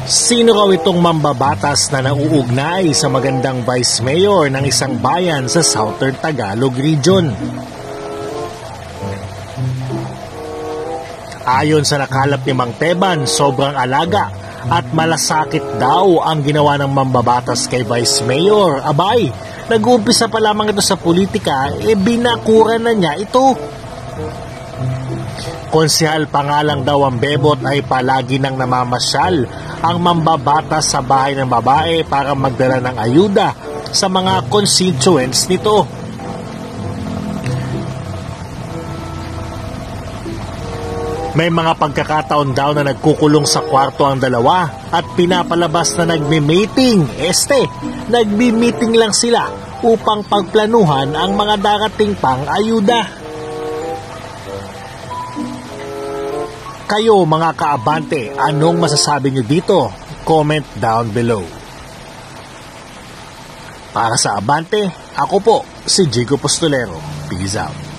Sino raw itong mambabatas na nauugnay sa magandang vice mayor ng isang bayan sa Southern Tagalog Region? Ayon sa nakalap ni Mang Teban, sobrang alaga at malasakit daw ang ginawa ng mambabatas kay Vice Mayor. Abay, nag-uumpisa pa lamang ito sa politika, binakura na niya ito. Konsehal pa nga lang daw ang bebot ay palagi nang namamasyal ang mambabatas sa bahay ng babae para magdala ng ayuda sa mga constituents nito. May mga pagkakataon daw na nagkukulong sa kwarto ang dalawa at pinapalabas na nagmi-meeting. Nagmi-meeting lang sila upang pagplanuhan ang mga darating pang ayuda. Kayo mga kaabante, anong masasabi nyo dito? Comment down below. Para sa Abante, ako po si Jigo Postolero. Peace out.